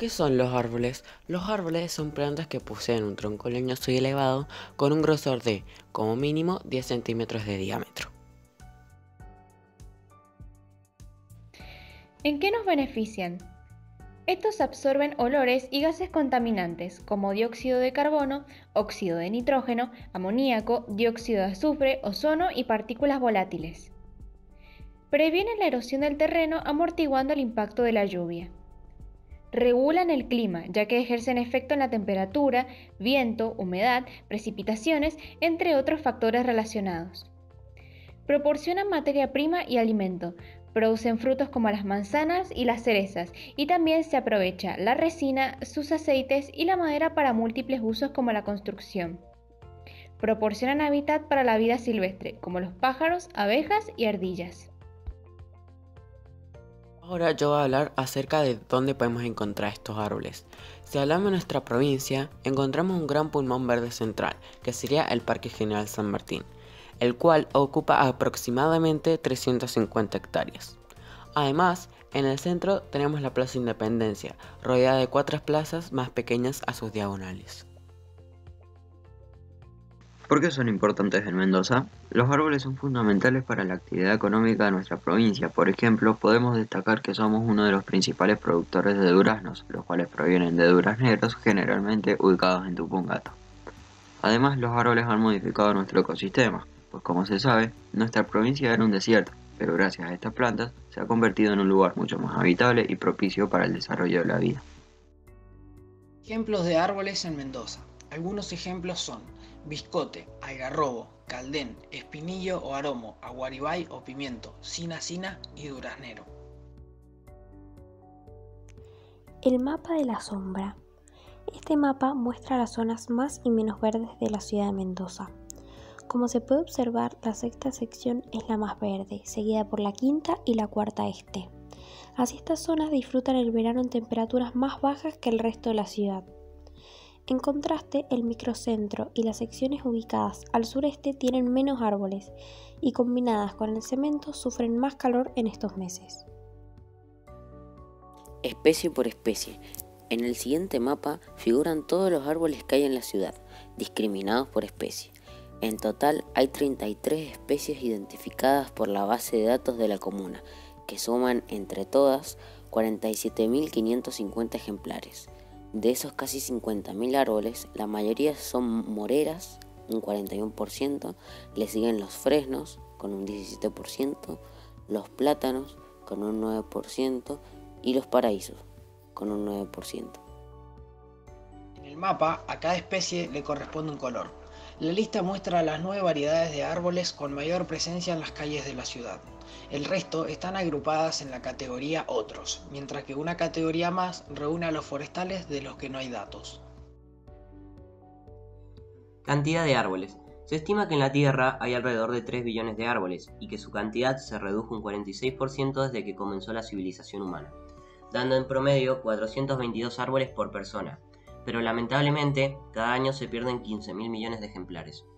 ¿Qué son los árboles? Los árboles son plantas que poseen un tronco leñoso y elevado con un grosor de, como mínimo, 10 centímetros de diámetro. ¿En qué nos benefician? Estos absorben olores y gases contaminantes como dióxido de carbono, óxido de nitrógeno, amoníaco, dióxido de azufre, ozono y partículas volátiles. Previenen la erosión del terreno amortiguando el impacto de la lluvia. Regulan el clima, ya que ejercen efecto en la temperatura, viento, humedad, precipitaciones, entre otros factores relacionados. Proporcionan materia prima y alimento, producen frutos como las manzanas y las cerezas, y también se aprovecha la resina, sus aceites y la madera para múltiples usos como la construcción. Proporcionan hábitat para la vida silvestre, como los pájaros, abejas y ardillas. Ahora yo voy a hablar acerca de dónde podemos encontrar estos árboles. Si hablamos de nuestra provincia, encontramos un gran pulmón verde central, que sería el Parque General San Martín, el cual ocupa aproximadamente 350 hectáreas. Además, en el centro tenemos la Plaza Independencia, rodeada de 4 plazas más pequeñas a sus diagonales. ¿Por qué son importantes en Mendoza? Los árboles son fundamentales para la actividad económica de nuestra provincia. Por ejemplo, podemos destacar que somos uno de los principales productores de duraznos, los cuales provienen de durazneros, generalmente ubicados en Tupungato. Además, los árboles han modificado nuestro ecosistema, pues como se sabe, nuestra provincia era un desierto, pero gracias a estas plantas se ha convertido en un lugar mucho más habitable y propicio para el desarrollo de la vida. Ejemplos de árboles en Mendoza. Algunos ejemplos son biscote, algarrobo, caldén, espinillo o aromo, aguaribay o pimiento, cina y duraznero. El mapa de la sombra. Este mapa muestra las zonas más y menos verdes de la ciudad de Mendoza. Como se puede observar, la sexta sección es la más verde, seguida por la quinta y la cuarta este. Así estas zonas disfrutan el verano en temperaturas más bajas que el resto de la ciudad. En contraste, el microcentro y las secciones ubicadas al sureste tienen menos árboles y combinadas con el cemento sufren más calor en estos meses. Especie por especie. En el siguiente mapa figuran todos los árboles que hay en la ciudad, discriminados por especie. En total hay 33 especies identificadas por la base de datos de la comuna, que suman entre todas 47.550 ejemplares. De esos casi 50.000 árboles, la mayoría son moreras, un 41%, le siguen los fresnos, con un 17%, los plátanos, con un 9%, y los paraísos, con un 9%. En el mapa, a cada especie le corresponde un color. La lista muestra las 9 variedades de árboles con mayor presencia en las calles de la ciudad. El resto están agrupadas en la categoría Otros, mientras que una categoría más reúne a los forestales de los que no hay datos. Cantidad de árboles. Se estima que en la Tierra hay alrededor de 3 billones de árboles y que su cantidad se redujo un 46% desde que comenzó la civilización humana, dando en promedio 422 árboles por persona, pero lamentablemente cada año se pierden 15.000 millones de ejemplares.